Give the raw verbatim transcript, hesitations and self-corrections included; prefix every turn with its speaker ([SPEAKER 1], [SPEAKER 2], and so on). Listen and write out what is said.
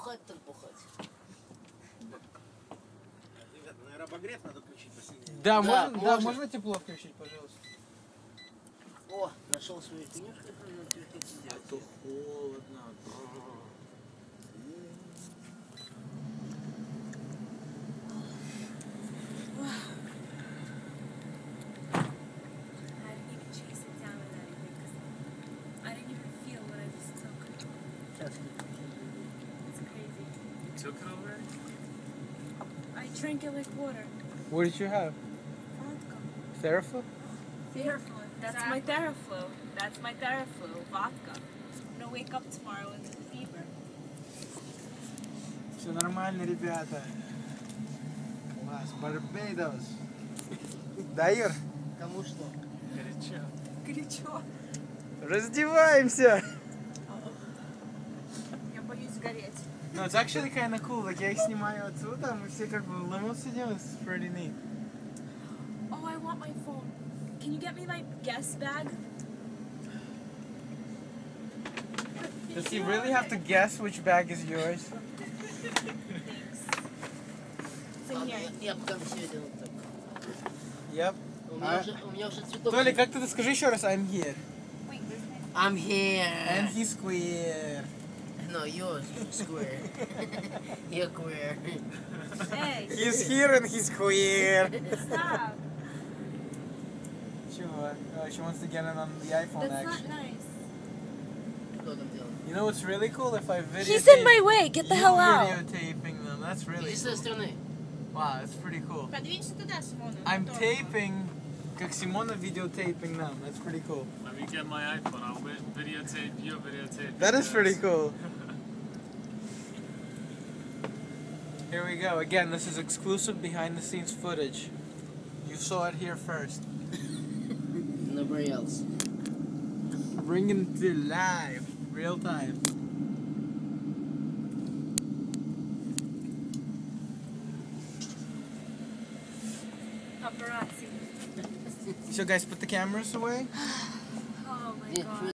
[SPEAKER 1] бухать так бухать.
[SPEAKER 2] Ребят, наверное, обогрев надо включить посильнее.
[SPEAKER 3] Да,
[SPEAKER 1] Да,
[SPEAKER 3] можно,
[SPEAKER 1] можно.
[SPEAKER 3] да, можно тепло включить, пожалуйста?
[SPEAKER 1] О, нашел свою финюшку.
[SPEAKER 3] А то холодно.
[SPEAKER 4] Took it already?
[SPEAKER 5] I drank it like water.
[SPEAKER 3] What did you have?
[SPEAKER 5] Vodka.
[SPEAKER 3] Theraflu?
[SPEAKER 5] Theraflu. That's my Theraflu. That's my Theraflu. Vodka. I'm gonna wake up tomorrow with a fever.
[SPEAKER 3] Все нормально, ребята. Класс. Барбейдос. Да, Юр?
[SPEAKER 1] Кому что?
[SPEAKER 4] Горячо.
[SPEAKER 5] Горячо.
[SPEAKER 3] Раздеваемся!
[SPEAKER 5] Я боюсь гореть.
[SPEAKER 3] No, it's actually kind of cool. Like, я их снимаю отсюда, мы все как бы в лиму сидим. It's pretty neat.
[SPEAKER 5] Oh, I want my phone. Can you get me my guest bag?
[SPEAKER 3] Does he really have to guess which bag is yours?
[SPEAKER 5] Thanks. It's in here.
[SPEAKER 1] Я потом все это вот так.
[SPEAKER 3] Yep.
[SPEAKER 1] У меня уже, у меня уже цветок.
[SPEAKER 3] Толик, как ты скажи еще раз? I'm here.
[SPEAKER 5] Wait, where's my
[SPEAKER 1] I'm here.
[SPEAKER 3] And he's queer.
[SPEAKER 1] No, you're square. You're queer.
[SPEAKER 5] Hey,
[SPEAKER 3] He's here and he's queer.
[SPEAKER 5] stop.
[SPEAKER 3] Чего? Oh, she wants to get in on the iPhone
[SPEAKER 5] That's
[SPEAKER 3] action.
[SPEAKER 5] not nice.
[SPEAKER 1] Что там делать?
[SPEAKER 3] You know what's really cool? If I videotape
[SPEAKER 5] He's in my way. Get the
[SPEAKER 3] you
[SPEAKER 5] hell out.
[SPEAKER 3] videotaping them. That's really
[SPEAKER 1] Иди с
[SPEAKER 3] cool.
[SPEAKER 1] той стороны.
[SPEAKER 3] Wow, that's pretty cool.
[SPEAKER 5] Подвинься туда, Симона.
[SPEAKER 3] I'm taping, как Simona videotaping them. That's pretty cool.
[SPEAKER 4] Let me get my iPhone. I'll vi- videotape you, videotape
[SPEAKER 3] That
[SPEAKER 4] you
[SPEAKER 3] is
[SPEAKER 4] guys.
[SPEAKER 3] pretty cool. Here we go. Again, this is exclusive behind the scenes footage. You saw it here first.
[SPEAKER 1] Nobody else.
[SPEAKER 3] Bringing it to live, real time.
[SPEAKER 5] Paparazzi.
[SPEAKER 3] So guys, put the cameras away.
[SPEAKER 5] Oh my
[SPEAKER 1] Yeah,
[SPEAKER 5] god.